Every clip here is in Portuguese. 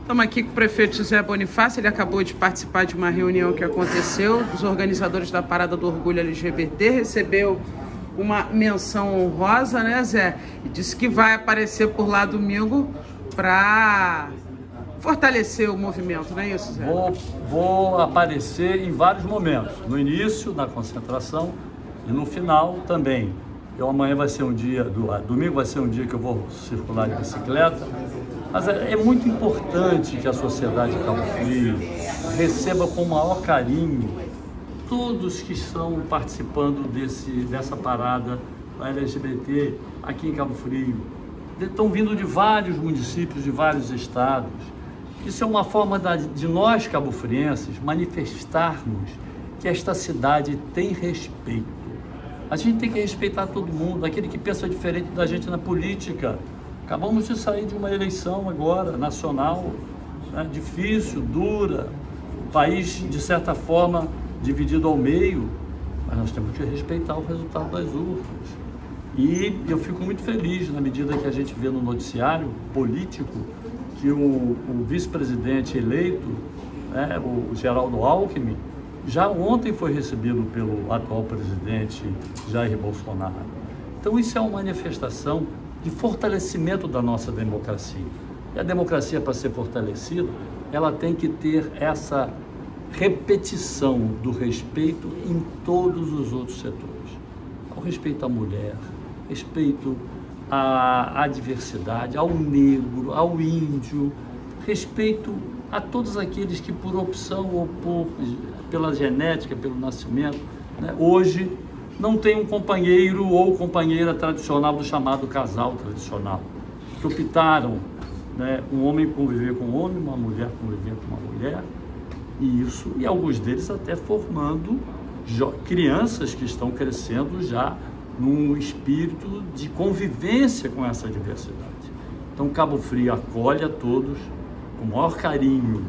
Estamos aqui com o prefeito José Bonifácio, ele acabou de participar de uma reunião que aconteceu, os organizadores da Parada do Orgulho LGBT, recebeu uma menção honrosa, né, Zé? E disse que vai aparecer por lá domingo para fortalecer o movimento, não é isso, Zé? Vou aparecer em vários momentos, no início da concentração e no final também. Amanhã vai ser um dia, domingo vai ser um dia que eu vou circular de bicicleta, mas é muito importante que a sociedade de Cabo Frio receba com o maior carinho todos que estão participando dessa parada LGBT aqui em Cabo Frio. Estão vindo de vários municípios, de vários estados. Isso é uma forma de nós, cabo-frienses, manifestarmos que esta cidade tem respeito. A gente tem que respeitar todo mundo, aquele que pensa diferente da gente na política. Acabamos de sair de uma eleição agora, nacional, né, difícil, dura, o país, de certa forma, dividido ao meio, mas nós temos que respeitar o resultado das urnas. E eu fico muito feliz na medida que a gente vê no noticiário político que o vice-presidente eleito, né, o Geraldo Alckmin, já ontem foi recebido pelo atual presidente Jair Bolsonaro. Então isso é uma manifestação de fortalecimento da nossa democracia. E a democracia, para ser fortalecida, ela tem que ter essa repetição do respeito em todos os outros setores. Ao respeito à mulher, respeito à diversidade, ao negro, ao índio, respeito a todos aqueles que por opção ou pela genética, pelo nascimento, né, hoje não tem um companheiro ou companheira tradicional do chamado casal tradicional, que optaram, né, um homem conviver com um homem, uma mulher conviver com uma mulher, e alguns deles até formando crianças que estão crescendo já num espírito de convivência com essa diversidade. Então, Cabo Frio acolhe a todos com o maior carinho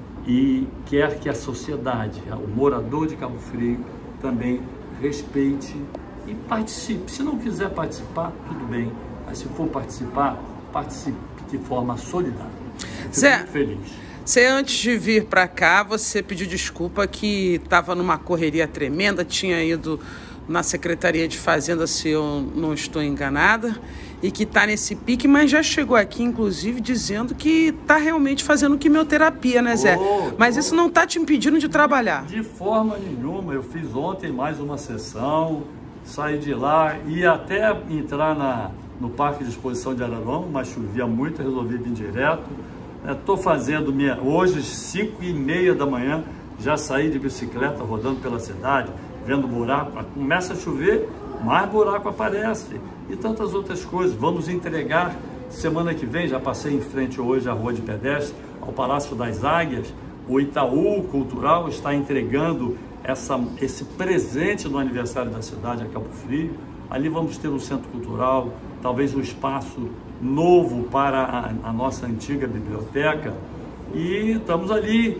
e quer que a sociedade, o morador de Cabo Frio, também respeite e participe. Se não quiser participar, tudo bem, mas se for participar, participe de forma solidária. Fico muito feliz. Você, antes de vir para cá, você pediu desculpa que estava numa correria tremenda, tinha ido na Secretaria de Fazenda, se eu não estou enganada, e que está nesse pique, mas já chegou aqui, inclusive, dizendo que está realmente fazendo quimioterapia, né, Zé? Mas isso não está te impedindo de trabalhar? De forma nenhuma. Eu fiz ontem mais uma sessão, saí de lá, ia até entrar no Parque de Exposição de Araruama, mas chovia muito, resolvi vir direto. Estou fazendo hoje, 5h30 da manhã, já saí de bicicleta, rodando pela cidade, vendo buraco. Começa a chover, mais buraco aparece. E tantas outras coisas. Vamos entregar semana que vem, já passei em frente hoje à Rua de Pedestre, ao Palácio das Águias. O Itaú Cultural está entregando esse presente no aniversário da cidade, a Cabo Frio. Ali vamos ter um centro cultural, talvez um espaço novo para a nossa antiga biblioteca. E estamos ali,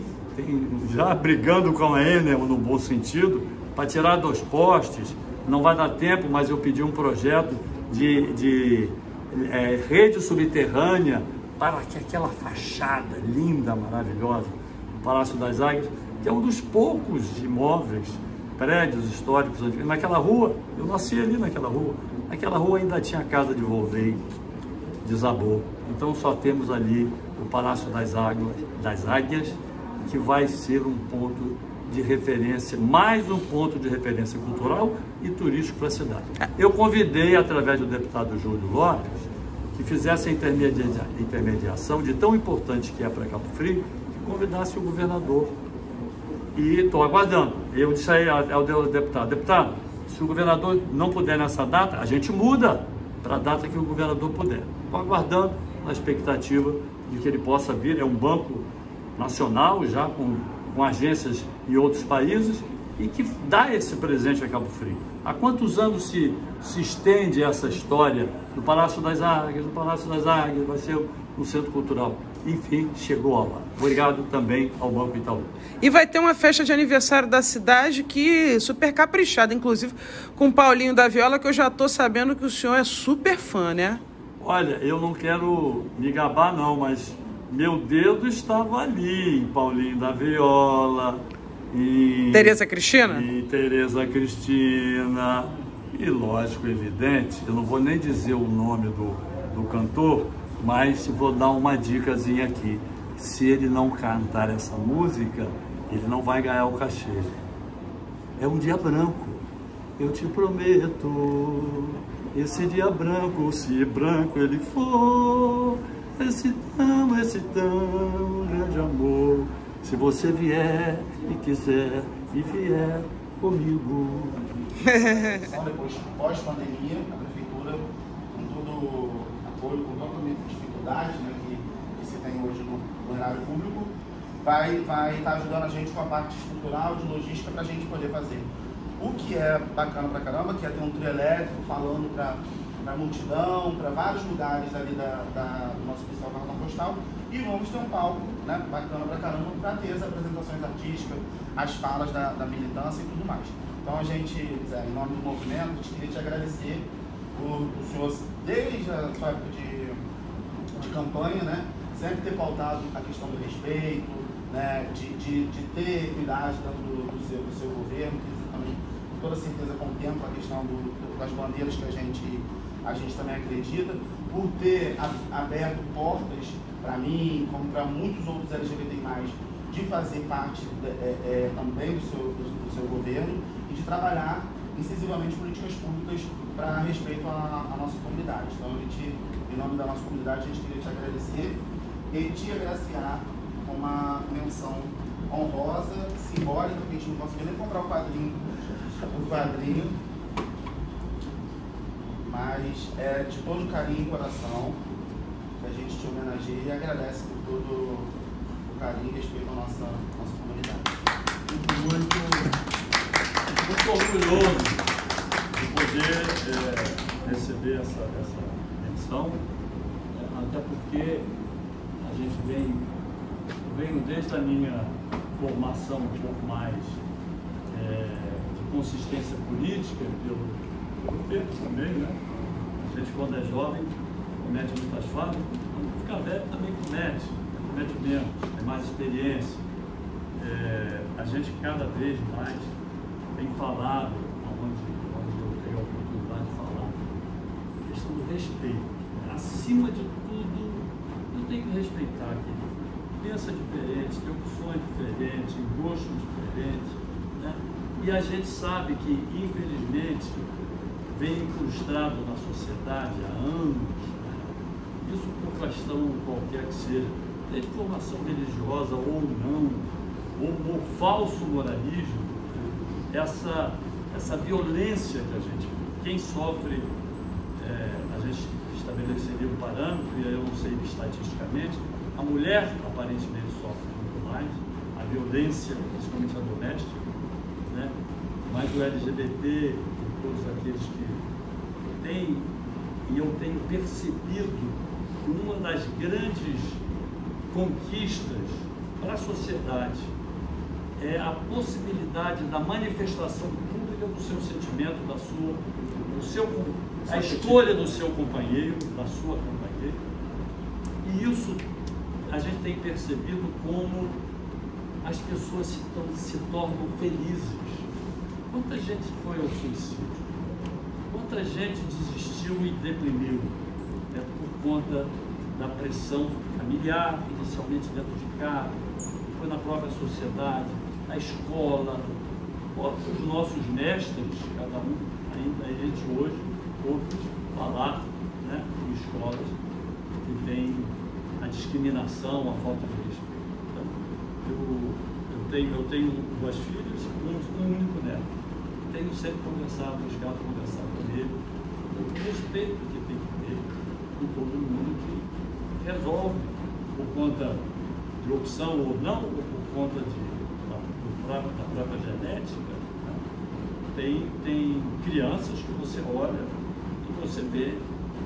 já brigando com a Enel, no bom sentido, para tirar 2 postes. Não vai dar tempo, mas eu pedi um projeto de rede subterrânea para que aquela fachada linda, maravilhosa, do Palácio das Águias, que é um dos poucos imóveis, prédios históricos antigos. Naquela rua, eu nasci ali naquela rua ainda tinha a casa de Volney, desabou. Então só temos ali o Palácio das Águias, que vai ser um ponto de referência, mais um ponto de referência cultural e turístico para a cidade. Eu convidei, através do deputado Júlio Lopes, que fizesse a intermediação de tão importante que é para Cabo Frio, que convidasse o governador. E estou aguardando. Eu disse aí ao deputado, se o governador não puder nessa data, a gente muda para a data que o governador puder. Estou aguardando, na expectativa de que ele possa vir. É um banco nacional, já com agências em outros países, e que dá esse presente a Cabo Frio. Há quantos anos se estende essa história do Palácio das Águias? O Palácio das Águias vai ser um centro cultural. Enfim, chegou a hora. Obrigado também ao Banco Itaú. E vai ter uma festa de aniversário da cidade que super caprichada, inclusive com o Paulinho da Viola, que eu já estou sabendo que o senhor é super fã, né? Olha, eu não quero me gabar não, mas meu dedo estava ali, em Paulinho da Viola, em Tereza Cristina? Em Tereza Cristina. E lógico, evidente, eu não vou nem dizer o nome do cantor, mas vou dar uma dicasinha aqui. Se ele não cantar essa música, ele não vai ganhar o cachê. É um dia branco, eu te prometo. Esse dia branco, se branco ele for, esse tão grande amor. Se você vier e quiser e vier comigo. Depois, pós-pandemia, a prefeitura, com todo o apoio, com toda a dificuldade, né, que se tem hoje no erário público, vai estar ajudando a gente com a parte estrutural, de logística, para a gente poder fazer. O que é bacana pra caramba, que é ter um trio elétrico falando para multidão, para vários lugares ali do nosso principal carnaval postal, e vamos ter um palco, né, bacana pra caramba, para ter as apresentações artísticas, as falas da militância e tudo mais. Então a gente, Zé, em nome do movimento, a gente queria te agradecer o senhor, desde a sua época de campanha, né, sempre ter pautado a questão do respeito, né, de ter equidade dentro do seu governo, que isso também, com toda certeza, contempla a questão das bandeiras que a gente também acredita, por ter aberto portas para mim, como para muitos outros LGBT+, de fazer parte também do seu governo e de trabalhar incisivamente políticas públicas para respeito à nossa comunidade. Então, a gente, em nome da nossa comunidade, a gente queria te agradecer e te agraciar com uma menção honrosa, simbólica, porque a gente não conseguiu nem comprar o quadrinho, mas é de todo carinho e coração que a gente te homenageia e agradece por todo o carinho e respeito à nossa comunidade. Muito orgulhoso de poder receber essa menção, até porque a gente venho desde a minha formação um pouco mais de consistência política, pelo tempo também, né? A gente, quando é jovem, comete muitas falhas, quando fica velho também comete menos, tem mais experiência. A gente cada vez mais tem falado, onde eu tenho a oportunidade de falar, a questão do respeito. Acima de tudo, eu tenho que respeitar quem pensa diferente, tem opções diferentes, gostos diferentes, né? E a gente sabe que, infelizmente, vem incrustado na sociedade há anos, né? Isso por questão qualquer que seja, de formação religiosa ou não, ou falso moralismo, essa violência que a gente, quem sofre, a gente estabeleceria um parâmetro, e eu não sei estatisticamente, a mulher aparentemente sofre muito mais, a violência, principalmente a doméstica, né? Mas o LGBT e todos aqueles que têm, e eu tenho percebido que uma das grandes conquistas para a sociedade é a possibilidade da manifestação pública do seu sentimento, a escolha do seu companheiro, da sua companheira. E isso a gente tem percebido como as pessoas se tornam felizes. Quanta gente foi ao suicídio? Quanta gente desistiu e deprimiu, né, por conta da pressão familiar, inicialmente dentro de casa, foi na própria sociedade, na escola, os nossos mestres, cada um, ainda a gente hoje ouve falar, né, em escolas que tem a discriminação, a falta de respeito. Então, eu tenho duas filhas, um único neto. Tenho sempre conversado, buscado conversar com ele, o respeito que tem que ter com todo mundo que resolve, por conta de opção ou não, ou por conta da própria genética, né? Tem crianças que você olha e você vê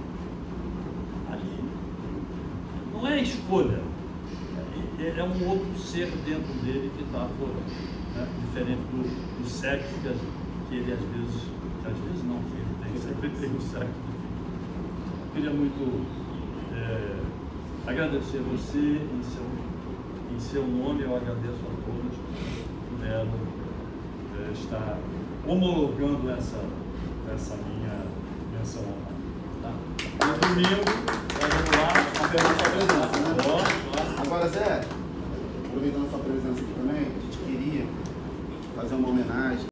ali. Não é escolha, é um outro ser dentro dele que está aflorando, né? Diferente do sexo que ele às vezes não, que ele sempre tem o sexo. Eu queria muito agradecer você, em seu nome eu agradeço a todos que puderam estar homologando essa minha menção honrada. Tá? No domingo, vamos lá, Apenas sua presença, né? Claro. Agora, Zé, aproveitando a sua presença aqui também, a gente queria fazer uma homenagem